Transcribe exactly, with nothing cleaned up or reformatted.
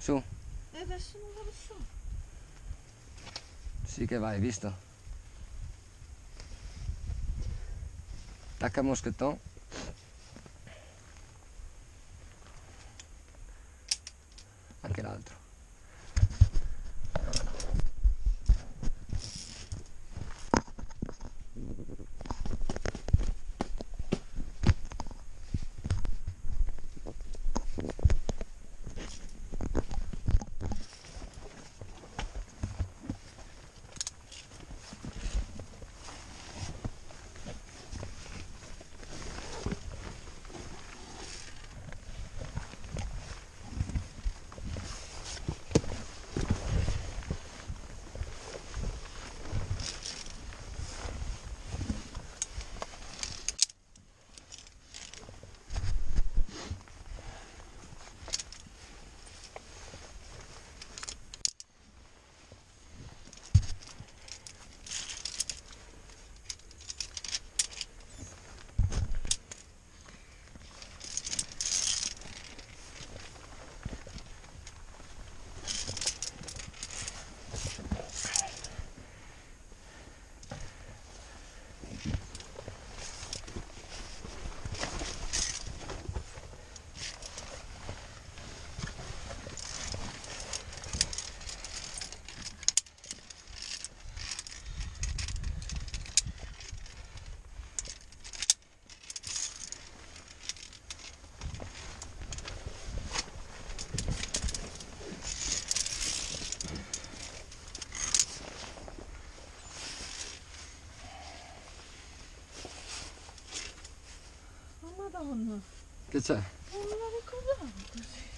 Su. E adesso non lo so. Sì che vai, visto? Tacca il moschettone. Anche l'altro. Oh Madonna, Che c'è? non me la ricordavo così.